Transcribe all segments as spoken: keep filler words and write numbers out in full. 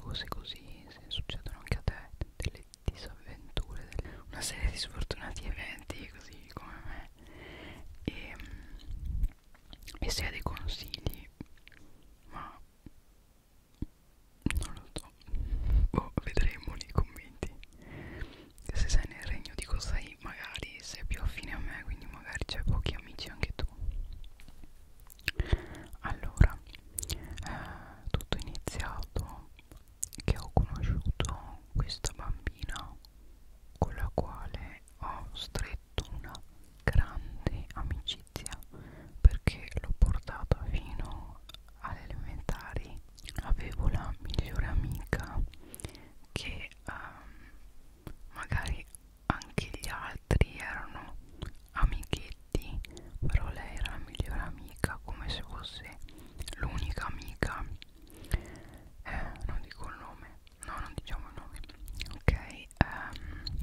cose così, se succedono anche a te delle disavventure, delle, una serie di sfortunati eventi così come me, e, e se hai dei consigli, ma non lo so, boh, vedremo nei commenti se sei nel regno di Kosai, magari sei più affine a me, quindi magari c'hai pochi amici anche tu. Allora, eh, tutto è iniziato che ho conosciuto questa bambina con la quale ho stretto una grande amicizia, perché l'ho portata fino alle elementari. Avevo la migliore amica che um, magari anche gli altri erano amichetti, però lei era la migliore amica, come se fosse l'unica amica. Eh, non dico il nome, no, non diciamo il nome, ok? Ehm,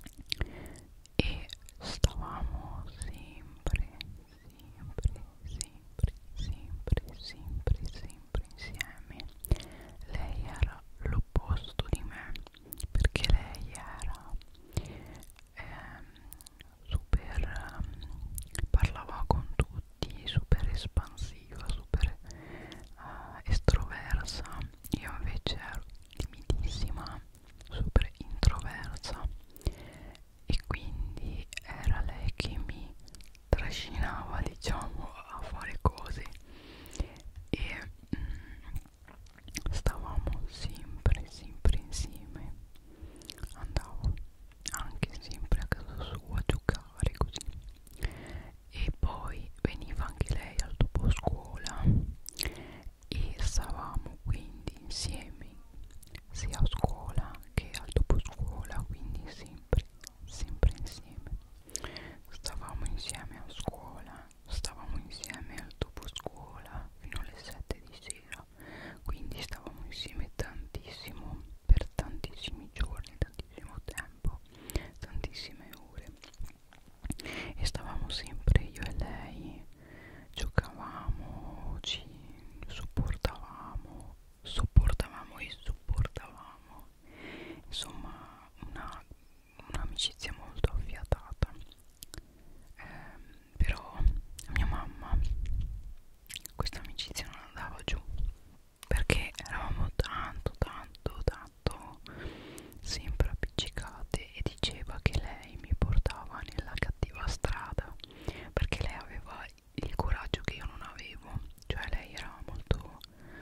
e stavamo sempre, sempre, sempre, sempre, sempre, sempre insieme. Lei era l'opposto di me, perché lei era ehm, super, ehm, parlava con tutti, super espansiva, super eh, estroversa. Io invece ero timidissima, super introversa, e quindi era lei che mi trascinava, diciamo, a fare cose, e mm, stavamo sempre sempre insieme. Andavo anche sempre a casa sua a giocare così, e poi veniva anche lei al dopo scuola e stavamo quindi insieme sia a scuola che al dopo scuola, quindi sempre sempre insieme. Stavamo insieme a scuola, stavamo insieme al dopo scuola fino alle sette di sera, quindi stavamo insieme tantissimo, per tantissimi giorni, tantissimo tempo, tantissime ore, e stavamo sempre io e lei, giocavamo, ci supportavamo, sopportavamo e supportavamo, insomma una un'amicizia molto affiatata. Eh, però a mia mamma questa amicizia non andava giù, perché eravamo tanto tanto tanto sempre appiccicate, e diceva che lei mi portava nella cattiva strada, perché lei aveva il coraggio che io non avevo, cioè lei era molto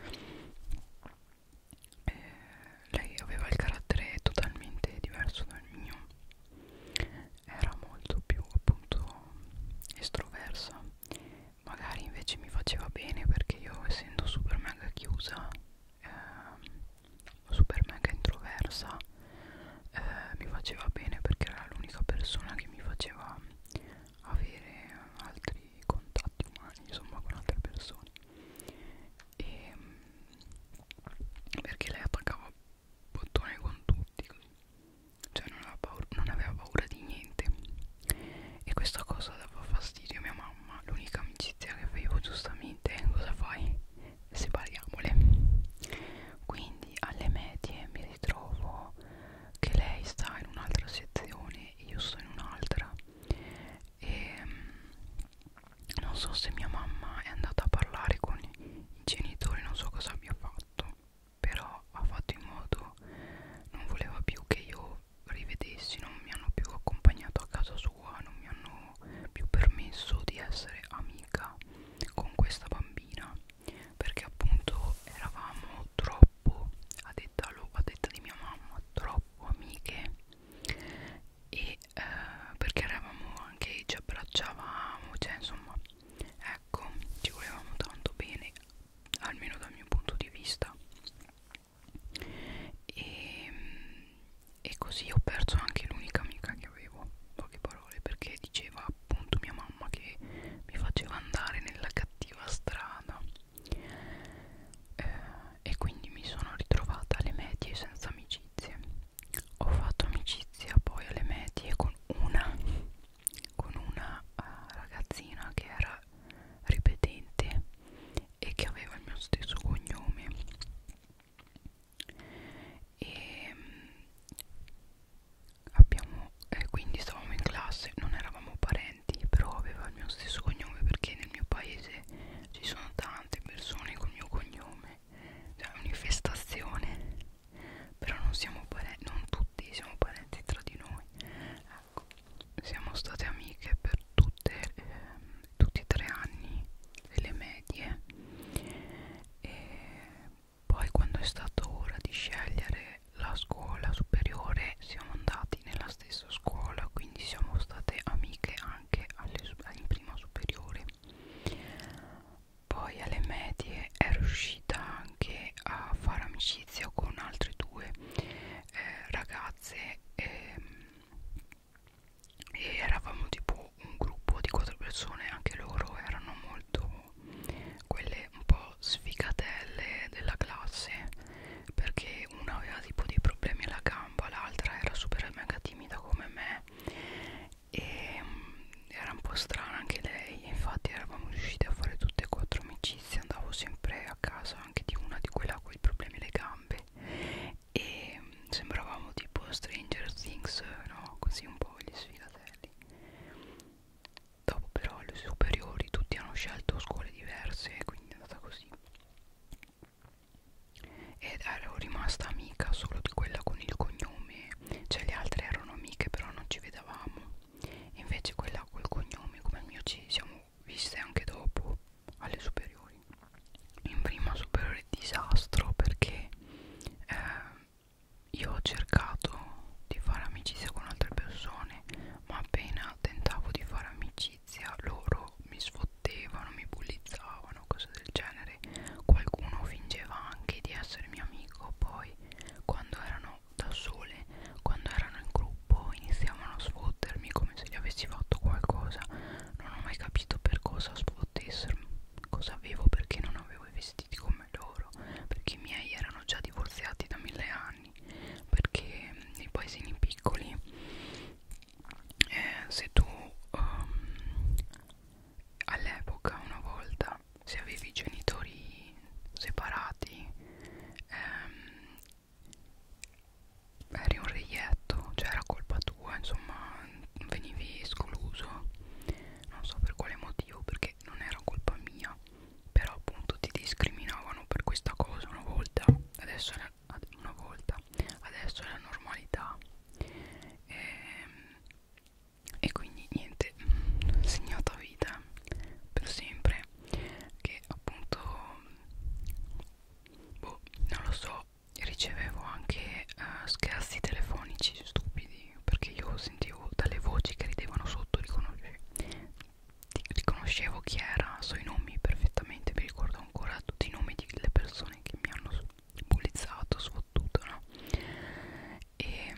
eh, lei aveva il carattere totalmente diverso dal mio, era molto più appunto estroversa. Magari invece mi faceva bene, perché io, essendo super mega chiusa, adesso è la, una volta adesso è la normalità. e, e quindi niente, segnata vita per sempre, che appunto boh, non lo so, ricevevo anche uh, scherzi telefonici stupidi, perché io sentivo dalle voci che ridevano sotto, riconoscevo, riconoscevo chi era, so i nomi perfettamente, mi ricordo ancora tutti i nomi delle persone che mi hanno bullizzato, sfottuto, no? E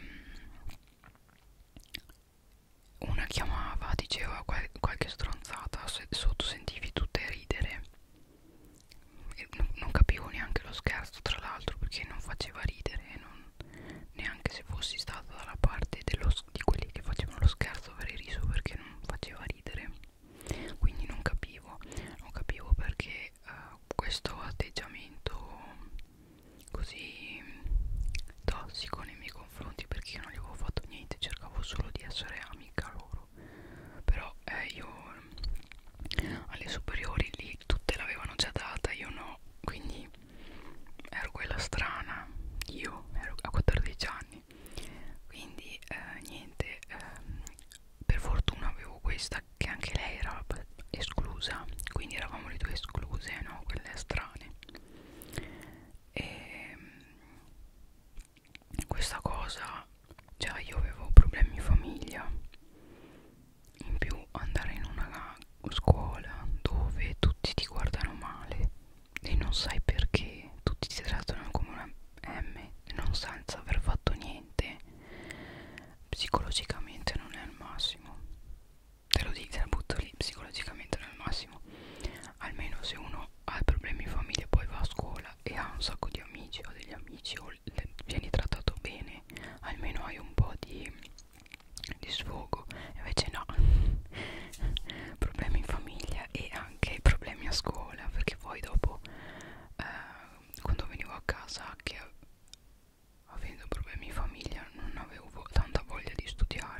una chiamava, diceva qual qualche stronzata, se sotto sentivi tutte ridere e non, non capivo neanche lo scherzo, tra l'altro, perché non faceva ridere, non, neanche se fossi stata dalla parte dello, di quelli che facevano lo scherzo avrei riso, perché non faceva ridere. Quindi non capivo, non capivo perché uh, questo atteggiamento così tossico nei miei confronti, perché io non gli avevo fatto niente, cercavo solo di essere amica loro. Però eh, io alle superiori lì tutte l'avevano già data, io no, quindi ero quella strana, io ero a quattordici anni, quindi eh, niente, ehm, per fortuna avevo questa che anche lei era esclusa, quindi eravamo le due escluse, no? Quelle strane. E questa cosa, già io avevo problemi in famiglia, in più andare in una scuola dove tutti ti guardano male e non sai perché, tutti ti trattano come una M e non senza aver fatto niente, psicologicamente non è il massimo, te lo dico, te la butto lì, psicologicamente non è il massimo. Almeno se uno ha problemi in famiglia, poi va a scuola e ha un sacco di amici o degli amici o le, vieni trattato bene, almeno hai un po' di, di sfogo. Invece no, problemi in famiglia e anche problemi a scuola, perché poi dopo eh, quando venivo a casa, che avendo problemi in famiglia non avevo vo tanta voglia di studiare,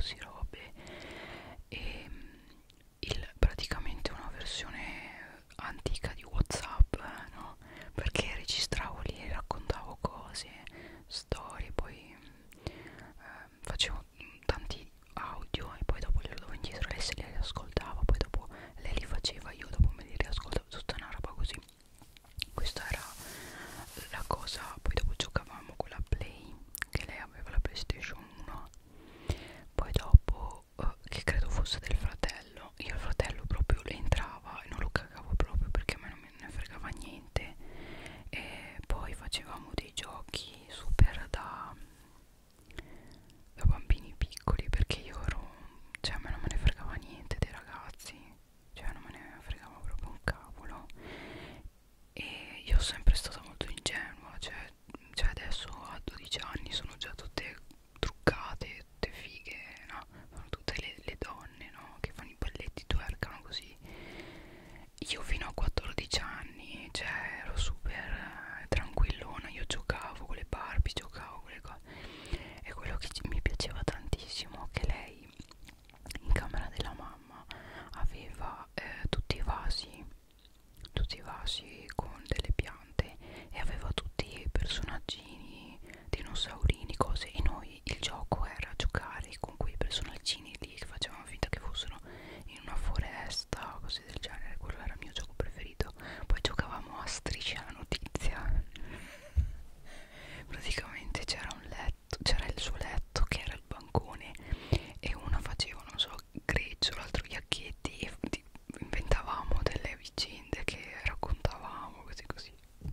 così robe. E il, praticamente una versione antica di WhatsApp, eh, no? Perché registravo lì e raccontavo cose, storie, poi eh, facevo tanti audio e poi dopo li davo indietro, lei se li ascoltava, poi dopo lei li faceva, io dopo me li riascoltavo, tutta una roba così. Questa era la cosa. Poi dopo giocavamo con la Play, che lei aveva la PlayStation uno, poi dopo eh, che credo fosse del fratello, io il fratello proprio le entrava e non lo cagavo proprio perché a me non me ne fregava niente. E poi facevamo dei giochi super da da bambini piccoli, perché io ero, cioè a me non me ne fregava niente dei ragazzi, cioè non me ne fregava proprio un cavolo. E io sono sempre stata molto ingenua, cioè, cioè adesso a dodici anni sono già tutte truccate, tutte fighe, no? Sono tutte le, le donne, no? Che fanno i balletti, twerkano così. Io fino a quattordici anni, cioè ero super eh, tranquillona, io giocavo con le Barbie, giocavo con le cose. E quello che mi piaceva tantissimo, che lei in camera della mamma aveva eh, tutti i vasi, tutti i vasi con delle piante, e aveva tutti i personaggini, dinosaurini, cose, e noi il gioco era giocare con quei personaggini lì che facevano finta che fossero in una foresta o cose del genere. Quello era il mio gioco preferito. Poi giocavamo a Striscia la notizia. Praticamente c'era un letto, c'era il suo letto che era il bancone, e uno faceva, non so, Greccio, l'altro Iacchetti, e inventavamo delle vicende che raccontavamo così così,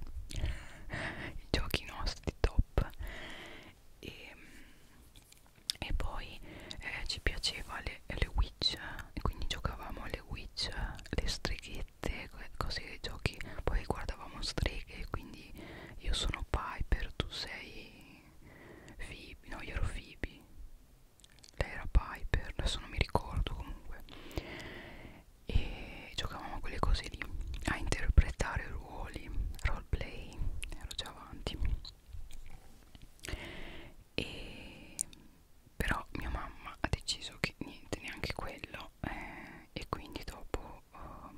i giochi nostri top. E, e poi eh, ci piaceva le, le witch, e quindi giocavamo alle witch, le streghette, cose, giochi. Poi guardavamo streghe, quindi io sono Piper, tu sei Phoebe, no, io ero Phoebe, lei era Piper, adesso non mi ricordo comunque. E giocavamo a quelle cose lì, a interpretare ruoli, roleplay, ero già avanti. E però mia mamma ha deciso che niente, neanche quello, eh, e quindi dopo um,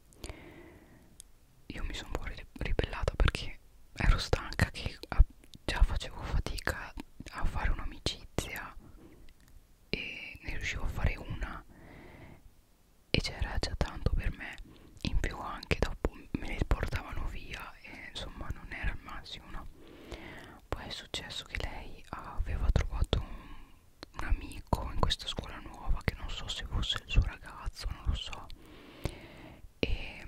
io mi sono un po' ribellata perché ero stanca, che a, già facevo fatica a fare un'amicizia e ne riuscivo a fare una, e c'era già tanto per me, in più anche dopo me le portavano via e insomma non era il massimo, no? Poi è successo che lei aveva trovato un, un amico in questa scuola nuova, che non so se fosse il suo ragazzo, non lo so, e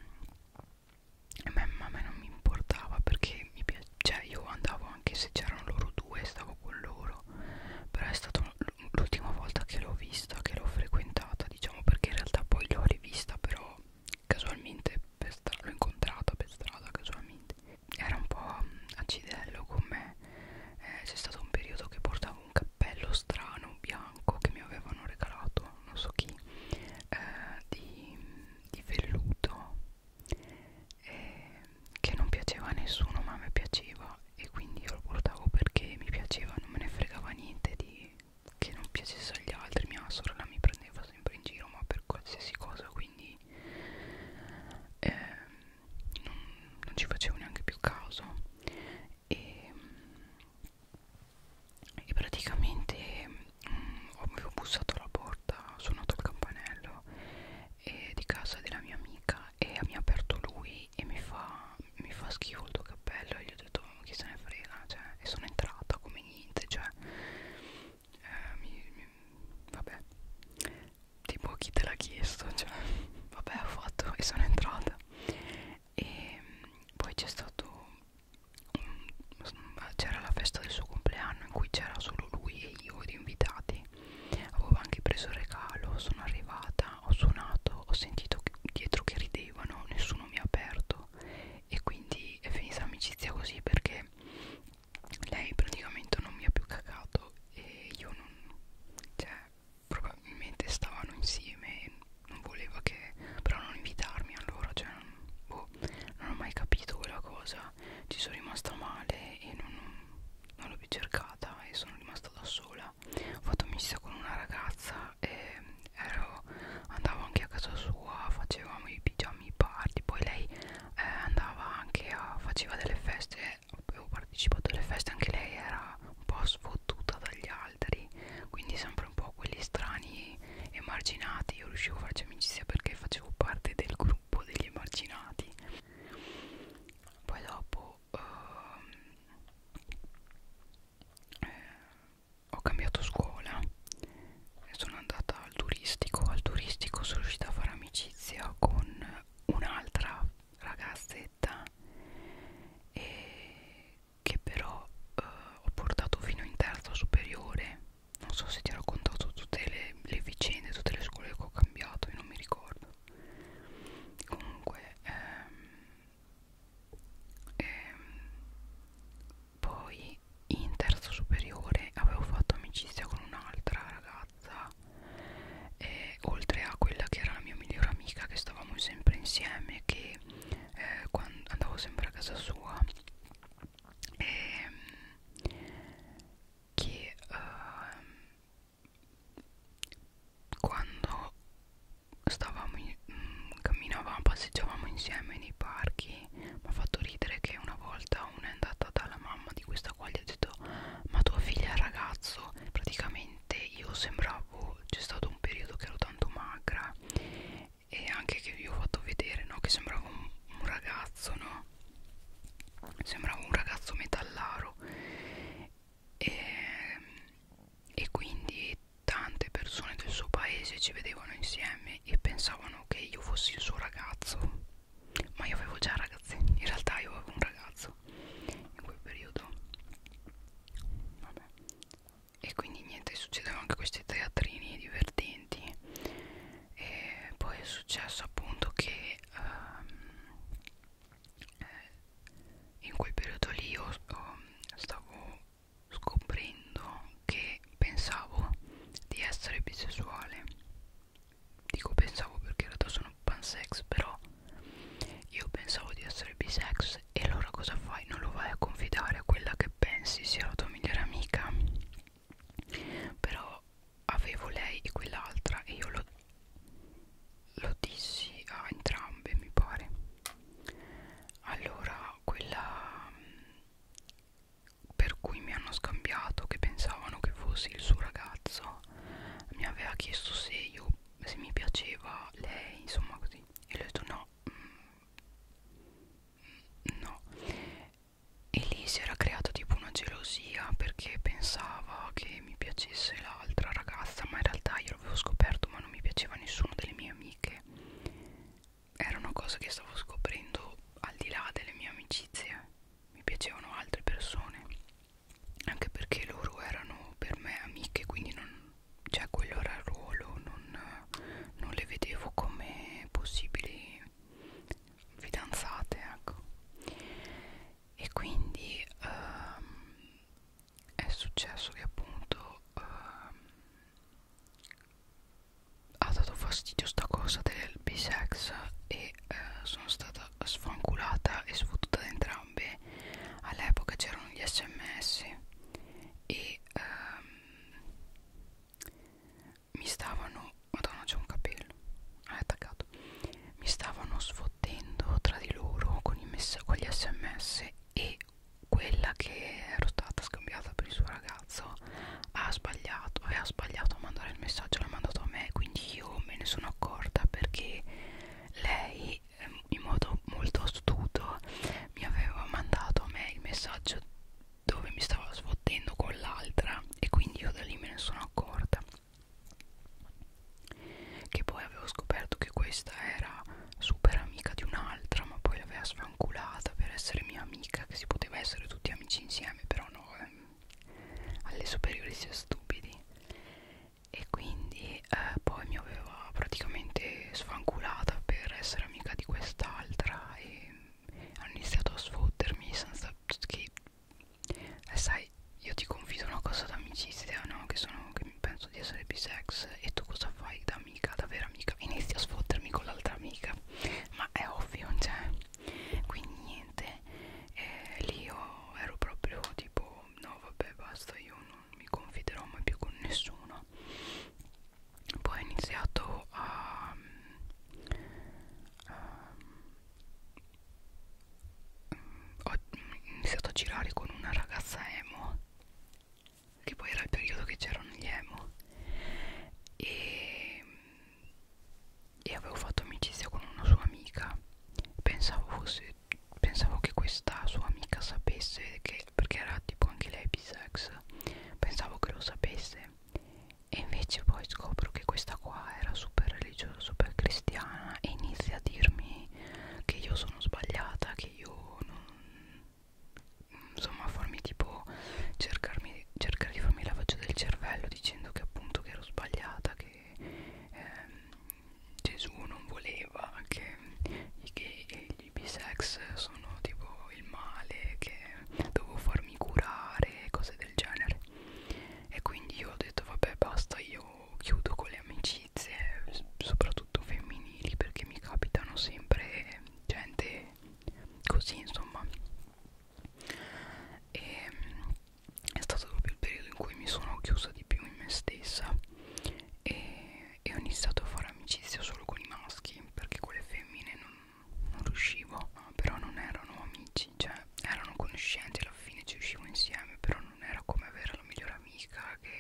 a me, a me non mi importava perché mi piace, cioè io andavo anche se c'erano loro due, stavo con loro. Però è stata l'ultima volta che l'ho vista, che l'ho frequentata, diciamo, perché in realtà poi l'ho rivista però casualmente per strada, l'ho incontrata per strada casualmente. Era un po' acidello con me, eh, c'è stato un periodo che portavo un cappello strano bianco che mi avevano regalato, non so chi, eh, di, di velluto, eh, che non piaceva a nessuno ma a me piaceva, e quindi io lo portavo perché mi piaceva, non me ne fregava niente di che non piacesse agli altri. Mia sorella mi prendeva sempre in giro ma per qualsiasi cosa, quindi eh, non, non ci facevo neanche più caso. E, e praticamente mh, avevo bussato alla porta, ho suonato il campanello eh, di casa della mia amica, e mi ha aperto lui e mi fa, mi fa schifo il tuo cappello, e gli ho detto chi se ne frega, cioè, e sono entrata come niente, cioè eh, mi, mi, vabbè, tipo chi te l'ha chiesto, cioè vabbè, ho fatto e sono entrata. E poi c'è stato c'era la festa del suo compleanno in cui c'era solo lui e io ed invitati. Avevo anche preso il regalo, sono arrivata, ho suonato, ho sentito dietro che ridevano, nessuno mi ha aperto, e quindi è finita l'amicizia così, perché lei praticamente non mi ha più cagato e io non, cioè probabilmente stavano insieme e non voleva che, però non invitarmi allora, cioè non, boh, non ho mai capito quella cosa, ci sono rimasta male e non, non l'ho più cercata e sono rimasta da sola. Ho fatto amicizia con una ragazza faceva delle feste, avevo partecipato alle feste, anche lei era un po' sfottuta dagli altri, quindi sempre un po' quelli strani emarginati. Io riuscivo a farci amicizia perché facevo parte del gruppo degli emarginati. Poi dopo ehm, eh, ho cambiato scuola e sono andata al turistico. Al turistico sono riuscita a fare amicizia con un'altra ragazzetta e che però eh, ho portato fino in terza superiore. Non so se ti ho raccontato tutte le, le vicende, tutte le scuole che ho cambiato, io non mi ricordo. Comunque ehm, ehm, poi in terza superiore avevo fatto amicizia con un'altra ragazza, e oltre a quella che era la mia migliore amica, che stavamo sempre insieme, che eh, quando andavo sempre a casa sua, e che ehm, quando stavamo in, mh, camminavamo, passeggiavamo insieme nei parchi. Mi ha fatto ridere che una volta una è andata dalla mamma di questa qua e gli ha detto: ma tua figlia è il ragazzo? Praticamente io sembravo, c'è stato un periodo che ero tanto magra e anche che vi ho fatto vedere, no? Che sembravo un, un ragazzo, no? Sembravo un ragazzo metallaro e, e quindi tante persone del suo paese ci vedevano insieme e pensavano che io fossi il suo ragazzo, ma io avevo già ragazzi, in realtà io avevo un ragazzo in quel periodo. Vabbè. E quindi niente, succedevano anche questi teatrini divertenti. E poi è successo appunto che um, eh, in quel periodo lì io oh, stavo scoprendo che pensavo di essere bisessuale. Dico pensavo perché in realtà sono pansex, però io pensavo di essere bisex. E allora cosa fai? Non lo vai a confidare a quella che pensi sia la tua migliore amica? Però avevo lei e quell'altra e io lo, lo dissi a entrambe, mi pare. Allora quella per cui mi hanno scambiato, che pensavano che fossi il suo ragazzo, mi aveva chiesto se io, se mi piaceva lei, insomma così, e le ho detto no, mm, no. E lì si era creata tipo una gelosia perché pensava che mi piacesse l'altra ragazza, ma in realtà io l'avevo scoperto, ma non mi piaceva nessuno delle mie amiche. Era una cosa che stavo scoprendo al di là delle mie amicizie, mi piacevano altre persone, anche perché loro erano per me amiche, quindi non, cioè quello era il ruolo, non, non le vedevo come possibili fidanzate, ecco. E quindi ehm, è successo che appunto ehm, ha dato fastidio sta cosa del bisex e eh, sono stata sfanculata e sfottuta da entrambe. All'epoca c'erano gli sms e ehm, mi stavano, madonna c'è un capello, ah, è attaccato, mi stavano sfottendo tra di loro con, i mess con gli sms, e quella che ero stata scambiata per il suo ragazzo ha sbagliato, aveva sbagliato a mandare il messaggio, l'ha mandato a me, quindi io me ne sono accorta perché lei in modo molto astuto mi aveva mandato a me il messaggio dove mi stava sfottendo con l'altra, e quindi io da lì me ne sono accorta. Che poi avevo scoperto che questa era super amica di un'altra, ma poi l'aveva sfanculata per essere mia amica, che si poteva essere tutti amici insieme, però no, ehm, alle superiori si è stupidi. E quindi eh, poi mi aveva praticamente sfanculata per essere amica di quest'altra e hanno iniziato a sfottermi senza che eh, sai, io ti confido una cosa d'amicizia, no? Che sono, che penso di essere bisex, e tu cosa fai da amica, da vera amica? Inizi a sfottermi con l'altra amica, ma è ovvio, cioè. Quindi niente, eh, lì io ero proprio c'erano gli emo, e, e avevo fatto amicizia con una sua amica. Pensavo fosse, pensavo che questa sua amica sapesse che, perché era tipo anche lei bisex, pensavo che lo sapesse, e invece poi scopro che questa qua era super religiosa, super cristiana, e inizia a dirmi che io sono sbagliata, che io non, insomma, a farmi tipo cercarmi, cercare di farmi lavaggio del cervello, dicendo che appunto che ero sbagliata, che ehm, Gesù non voleva, che i gay e gli bisex sono tipo il male, che dovevo farmi curare, cose del genere. E quindi io ho detto vabbè basta, io chiudo con le amicizie, soprattutto femminili, perché mi capitano sempre gente così, insomma. E è stato proprio il periodo in cui mi sono chiusa di più in me stessa, e, e ho iniziato a fare amicizia solo con i maschi, perché con le femmine non, non riuscivo. No, però non erano amici, cioè erano conoscenti, alla fine ci uscivo insieme, però non era come avere la migliore amica che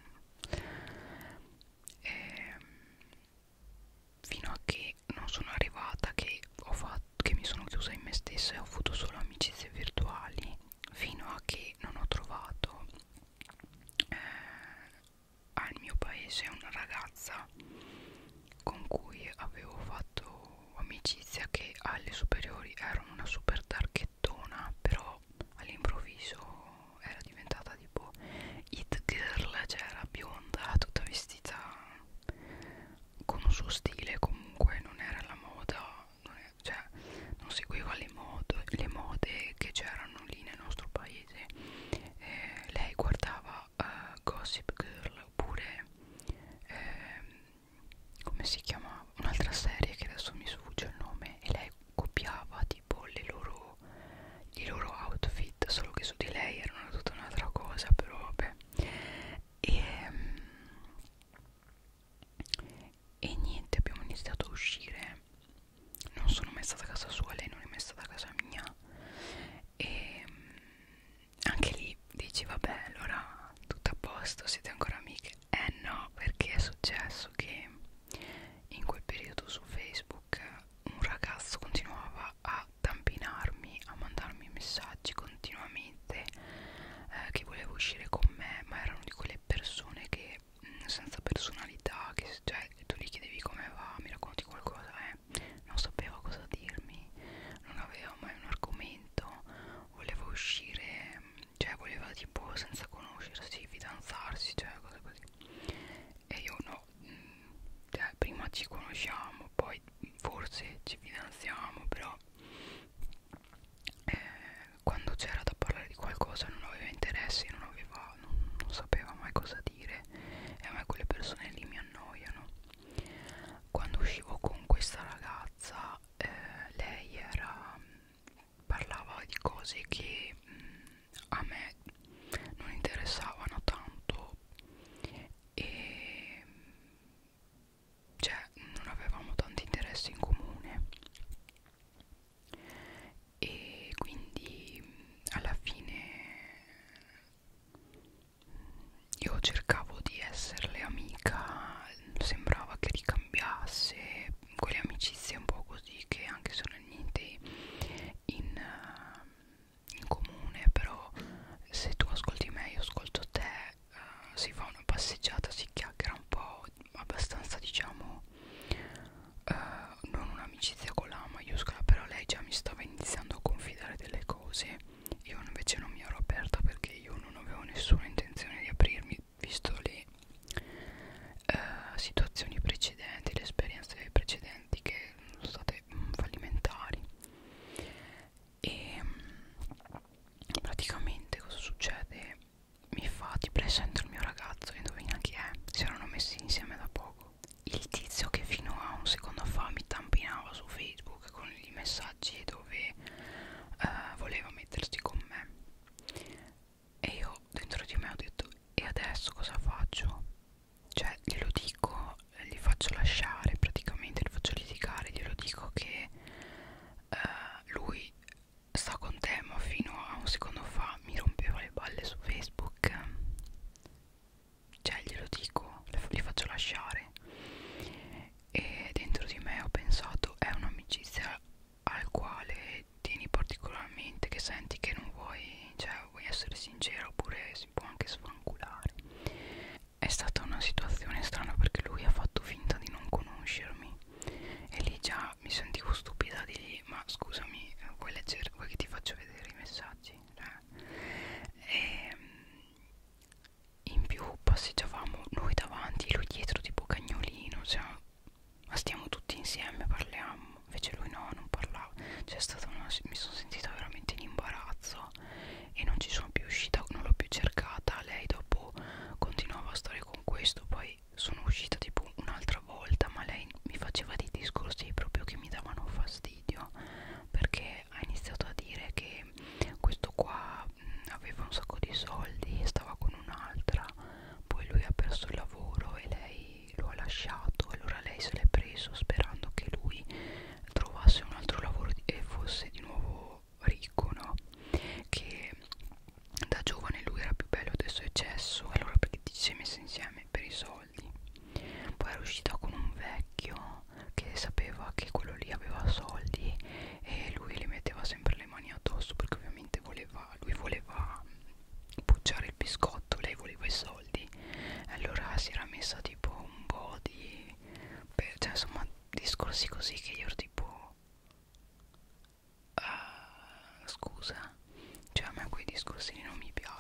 eh, fino a che non sono arrivata che ho fatto, che mi sono chiusa in me stessa e ho avuto solo amicizie virtuali, fino a che non ho trovato eh, al mio paese una ragazza con cui avevo fatto amicizia, che alle superiori era una super tarchettona, però all'improvviso era diventata tipo it girl, cioè era bionda, tutta vestita con un suo stile, comunque non era la moda, non è, cioè non seguiva le mode, le mode che c'erano lì nel nostro paese. Eh, lei guardava uh, Gossip Girl, oppure ehm, come si chiamava? Un'altra serie che adesso mi sfugge il nome, e lei copiava tipo le loro, i loro outfit, solo che su di lei erano tutta un'altra cosa, però vabbè. E, ehm, e niente, abbiamo iniziato a uscire, non sono mai stata a casa sua, lei non è mai stata a casa mia, e anche lì dici vabbè, allora tutto a posto, siete ancora amiche? Eh no, perché è successo che in quel periodo su Facebook un ragazzo continuava a tampinarmi, a mandarmi messaggi continuamente, eh, che voleva uscire con me, ma erano di quelle persone che mh, senza personalità, che cioè tu gli chiedevi come va, mi racconti qualcosa, eh, non sapeva cosa dirmi, non aveva mai un argomento, voleva uscire, cioè voleva tipo senza conoscersi fidanzarsi, cioè cose così, e io no, cioè prima ci conosciamo, poi forse ci fidanziamo, però eh, quando c'era da parlare di qualcosa non aveva interesse, non aveva, non, non sapeva mai cosa dire, e a me quelle persone lì mi annoiano. Quando uscivo con questa ragazza, eh, lei era, parlava di cose che mh, a me non interessavano tanto, e cioè non avevamo tanti interessi in comune, e quindi alla fine io cercavo di esserle amica, sembrava che ricambiasse quelle amicizie un po' così, che anche se non è niente in, uh, in comune, però se tu ascolti me, io ascolto te, uh, si fa una passeggiata, si chiacchiera un po', abbastanza, diciamo, uh, non un'amicizia con la maiuscola, però lei già mi stava iniziando a confidare delle cose, io invece non mi ero aperta perché io non avevo nessuna intenzione di aprirmi, visto le uh, situazioni precedenti, le esperienze precedenti che sono state mm, fallimentari. E mm, praticamente cosa succede? Mi fa: ti presento il mio ragazzo, indovina chi è? Si erano messi insieme da poco. Il tizio che fino a un secondo fa mi tampinava su Facebook con i messaggi dove uh, voleva mettersi con me, e io dentro di me ho detto: e adesso cosa faccio? Cioè glielo dico, gli faccio lasciare, praticamente li faccio litigare, glielo dico che uh, lui sta con te, ma fino a un secondo fa mi rompeva le balle su Facebook.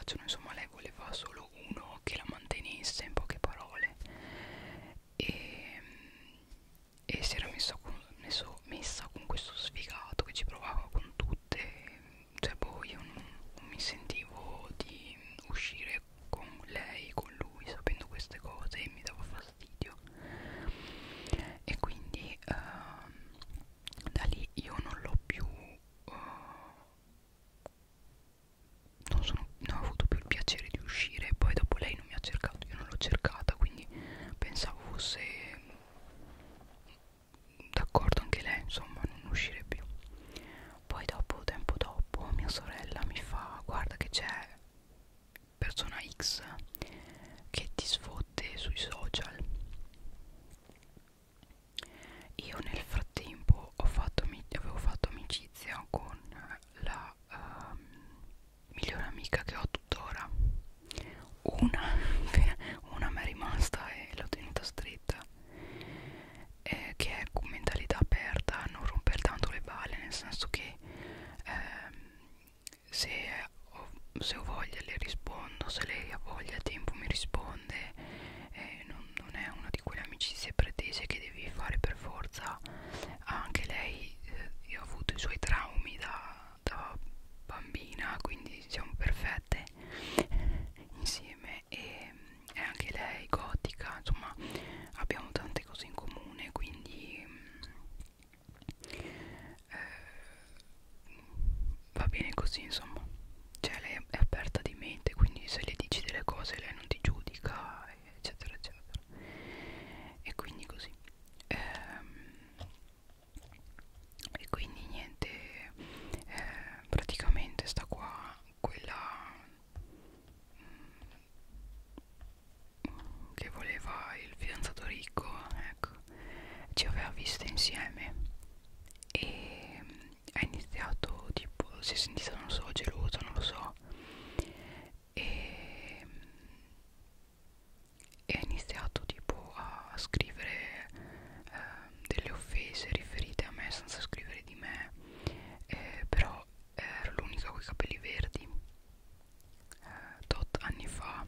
piacciono, insomma lei voleva solo uno che la mantenesse, in poche parole, e, e si era messa con, messo, messa con questo sfigato che ci provava con tutte, cioè boh, io non, non mi sentivo di uscire con lei, con lui, sapendo queste cose, e mi dava fastidio. E quindi uh, da lì io non l'ho più uh, non sono, non ho avuto più il piacere di uscire. Poi dopo lei non mi ha cercato, io non l'ho cercata, quindi pensavo fosse d'accordo anche lei, insomma, a non uscire più. Poi dopo, tempo dopo, mia sorella mi fa: guarda che c'è persona X che ti sfotte sui social. Io nel frattempo ho fatto, avevo fatto amicizia con la uh, migliore amica che ho tuttora. Una, una mi è rimasta e l'ho tenuta stretta, eh, che è con mentalità aperta, non romper tanto le balle, nel senso che ehm, se ho, se ho voglia le rispondo, se lei ha voglia e tempo mi risponde, eh, non, non è una di quelle amicizie pretese che devi fare per forza. Anche lei, eh, io ho avuto i suoi traumi da, da bambina, quindi siamo perfette insieme, e, e anche lei gotica, insomma abbiamo tante cose in comune, quindi eh, va bene così, insomma, cioè lei è aperta di mente, quindi se le dici delle cose lei non ti giudica, eccetera eccetera, e quindi così. ehm, e quindi niente, eh, praticamente sta qua, quella mm, che voleva il fidanzato ricco, ecco, ci aveva viste insieme e ha iniziato, tipo, si è sentita, non so, gelosa, non lo so, e, e ha iniziato tipo a scrivere eh, delle offese riferite a me senza scrivere di me, eh, però ero l'unica con i capelli verdi, eh, tot anni fa,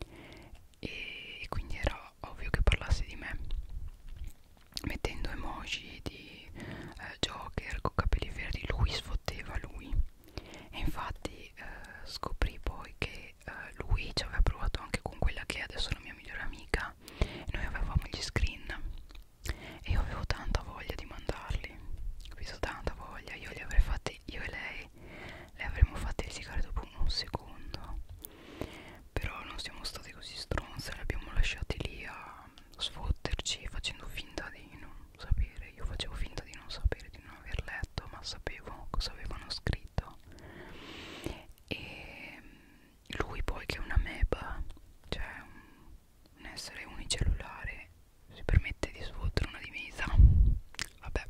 e quindi era ovvio che parlasse di me, mettendo emoji di eh, Joker con capelli verdi. Lui sfotteva lui, e infatti eh, scoprì poi che eh, lui ci aveva provato anche con quella che è adesso la mia migliore amica, e noi avevamo gli screen e io avevo tanta voglia di mandarli, capito, tanta voglia. Io li avrei fatti, io e lei le avremmo fatte litigare dopo un secondo, però non siamo stati così stronze, li abbiamo lasciati lì a sfotterci facendo finta di non sapere. Io facevo finta di non sapere, di non aver letto, ma sapevo cosa avevano scritto. E lui poi, che è una meba, cioè un, un essere unicellulare, si permette di sfottere una divisa, vabbè.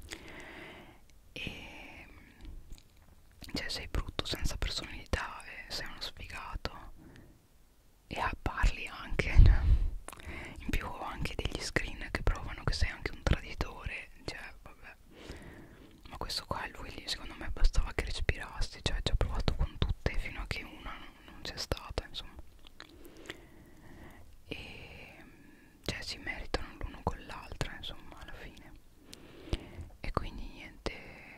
E cioè sei brutto, senza personalità, e sei uno sfigato, e ah, parli anche, in più ho anche degli screen che provano che sei anche un traditore, cioè vabbè. Ma questo qua, lui, secondo me bastava che respirassi, cioè ci ha provato con tutte fino a che una non, non c'è stata, insomma. E cioè si meritano l'uno con l'altra, insomma, alla fine. E quindi niente,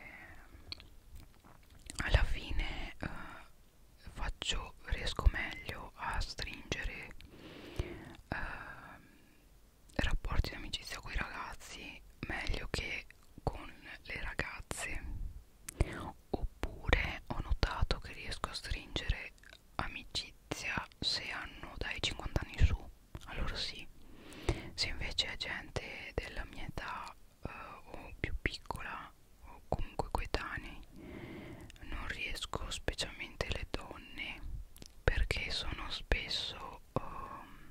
alla fine eh, faccio, riesco meglio a stringere eh, rapporti di amicizia con i ragazzi meglio che con le ragazze, oppure ho notato che riesco a stringere amicizia se hanno dai cinquanta anni su, allora sì. Se invece è gente della mia età eh, o più piccola o comunque coetanei, non riesco, specialmente le donne, perché sono spesso um,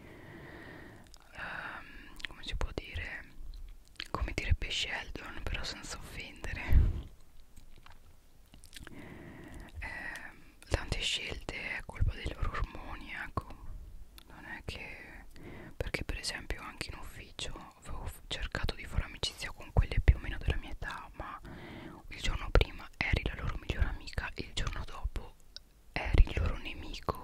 um, come si può dire, come direbbe Sheldon, però senza offendere, eh, tante scelte è colpa dei loro ormoni, ecco. Non è che, perché per esempio anche in ufficio avevo cercato di fare amicizia con quelle più o meno della mia età, ma il giorno prima eri la loro migliore amica, il giorno dopo eri il loro nemico,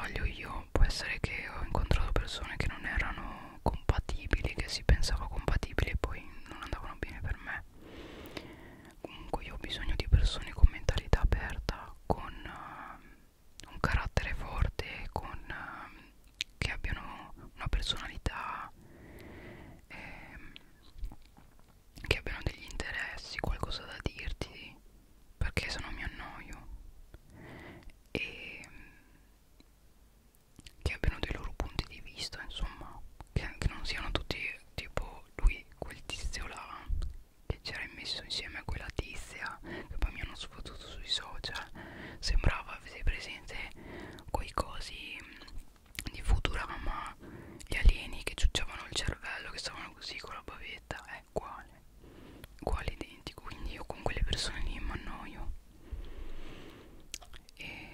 sbaglio io, può essere che ho incontrato persone che non erano compatibili, che si pensava compatibili e poi non andavano bene per me. Comunque io ho bisogno di persone con mentalità aperta, con uh, un carattere forte, con uh, che abbiano una personalità, ehm, che abbiano degli interessi, qualcosa da dirti, perché sennò mi annoio. E che abbiano dei loro punti di vista, insomma, che, che non siano tutti tipo lui, quel tizio là che c'era messo insieme a quella tizia che poi mi hanno sfottuto sui social. Sembrava, avete presente quei cosi di Futurama, gli alieni che ciucciavano il cervello, che stavano così con la bavetta, è uguale, uguale identico. Quindi io con quelle persone lì mi annoio, e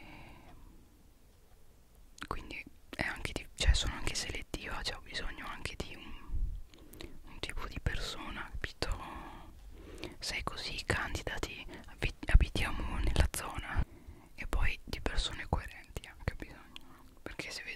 quindi è anche di, cioè sono anche selettiva, cioè ho bisogno anche di un, un tipo di persona, capito? Sei così, candidati, abit abitiamo nella zona, e poi di persone coerenti anche ho bisogno, perché se